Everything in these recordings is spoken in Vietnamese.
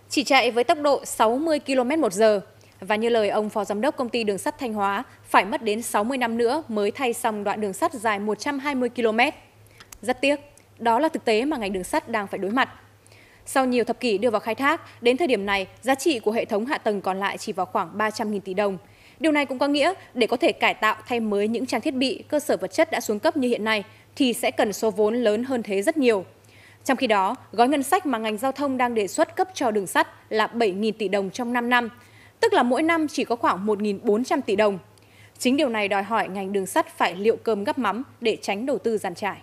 chỉ chạy với tốc độ 60 km/h. Và như lời ông Phó Giám đốc Công ty Đường sắt Thanh Hóa, phải mất đến 60 năm nữa mới thay xong đoạn đường sắt dài 120 km. Rất tiếc, đó là thực tế mà ngành đường sắt đang phải đối mặt. Sau nhiều thập kỷ đưa vào khai thác, đến thời điểm này, giá trị của hệ thống hạ tầng còn lại chỉ vào khoảng 300.000 tỷ đồng. Điều này cũng có nghĩa để có thể cải tạo thay mới những trang thiết bị, cơ sở vật chất đã xuống cấp như hiện nay, thì sẽ cần số vốn lớn hơn thế rất nhiều. Trong khi đó, gói ngân sách mà ngành giao thông đang đề xuất cấp cho đường sắt là 7.000 tỷ đồng trong 5 năm, tức là mỗi năm chỉ có khoảng 1.400 tỷ đồng. Chính điều này đòi hỏi ngành đường sắt phải liệu cơm gắp mắm để tránh đầu tư dàn trải.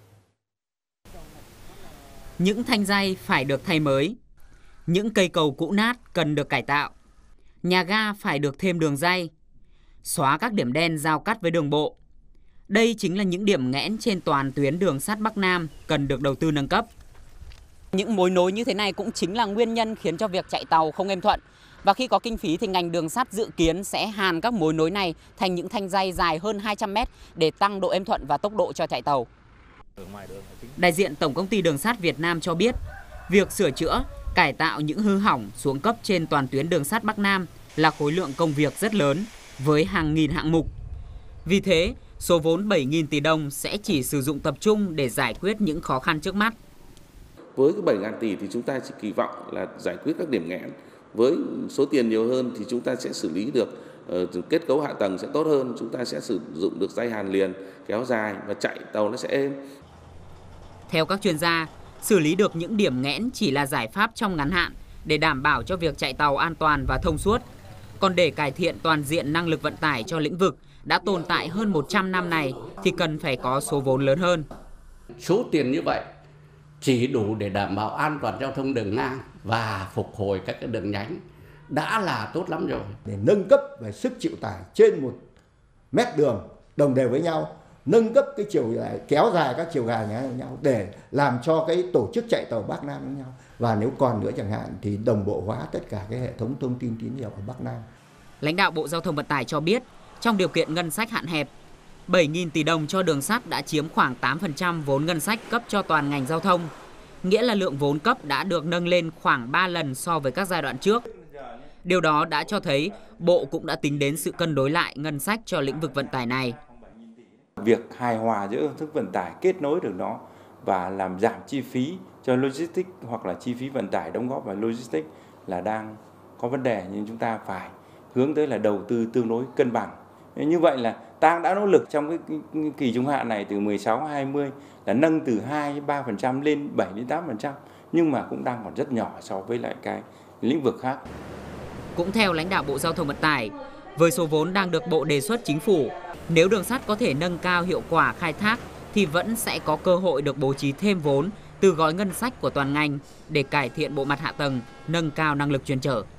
Những thanh ray phải được thay mới, những cây cầu cũ nát cần được cải tạo, nhà ga phải được thêm đường ray, xóa các điểm đen giao cắt với đường bộ. Đây chính là những điểm nghẽn trên toàn tuyến đường sắt Bắc Nam cần được đầu tư nâng cấp. Những mối nối như thế này cũng chính là nguyên nhân khiến cho việc chạy tàu không êm thuận. Và khi có kinh phí thì ngành đường sắt dự kiến sẽ hàn các mối nối này thành những thanh ray dài hơn 200 mét để tăng độ êm thuận và tốc độ cho chạy tàu. Đại diện Tổng công ty Đường sắt Việt Nam cho biết, việc sửa chữa, cải tạo những hư hỏng xuống cấp trên toàn tuyến đường sắt Bắc Nam là khối lượng công việc rất lớn với hàng nghìn hạng mục. Vì thế, số vốn 7.000 tỷ đồng sẽ chỉ sử dụng tập trung để giải quyết những khó khăn trước mắt. Với cái 7.000 tỷ thì chúng ta chỉ kỳ vọng là giải quyết các điểm nghẽn. Với số tiền nhiều hơn thì chúng ta sẽ xử lý được kết cấu hạ tầng sẽ tốt hơn, chúng ta sẽ sử dụng được dây hàn liền kéo dài và chạy tàu nó sẽ êm. Theo các chuyên gia, xử lý được những điểm nghẽn chỉ là giải pháp trong ngắn hạn để đảm bảo cho việc chạy tàu an toàn và thông suốt. Còn để cải thiện toàn diện năng lực vận tải cho lĩnh vực đã tồn tại hơn 100 năm này thì cần phải có số vốn lớn hơn. Số tiền như vậy chỉ đủ để đảm bảo an toàn giao thông đường ngang và phục hồi các cái đường nhánh đã là tốt lắm rồi. Để nâng cấp về sức chịu tải trên 1 mét đường đồng đều với nhau, nâng cấp cái chiều dài, kéo dài các chiều dài với nhau để làm cho cái tổ chức chạy tàu Bắc Nam với nhau. Và nếu còn nữa chẳng hạn thì đồng bộ hóa tất cả cái hệ thống thông tin tín hiệu ở Bắc Nam. Lãnh đạo Bộ Giao thông Vận tải cho biết, trong điều kiện ngân sách hạn hẹp, 7.000 tỷ đồng cho đường sắt đã chiếm khoảng 8% vốn ngân sách cấp cho toàn ngành giao thông, nghĩa là lượng vốn cấp đã được nâng lên khoảng 3 lần so với các giai đoạn trước. Điều đó đã cho thấy Bộ cũng đã tính đến sự cân đối lại ngân sách cho lĩnh vực vận tải này. Việc hài hòa giữa hình thức vận tải kết nối được nó và làm giảm chi phí cho logistics hoặc là chi phí vận tải đóng góp vào logistics là đang có vấn đề, nhưng chúng ta phải hướng tới là đầu tư tương đối cân bằng. Như vậy là ta đã nỗ lực trong cái kỳ trung hạn này từ 16-20 là nâng từ 2-3% lên 7-8%, nhưng mà cũng đang còn rất nhỏ so với lại cái lĩnh vực khác. Cũng theo lãnh đạo Bộ Giao thông Vận tải, với số vốn đang được Bộ đề xuất Chính phủ, nếu đường sắt có thể nâng cao hiệu quả khai thác thì vẫn sẽ có cơ hội được bố trí thêm vốn từ gói ngân sách của toàn ngành để cải thiện bộ mặt hạ tầng, nâng cao năng lực chuyên chở.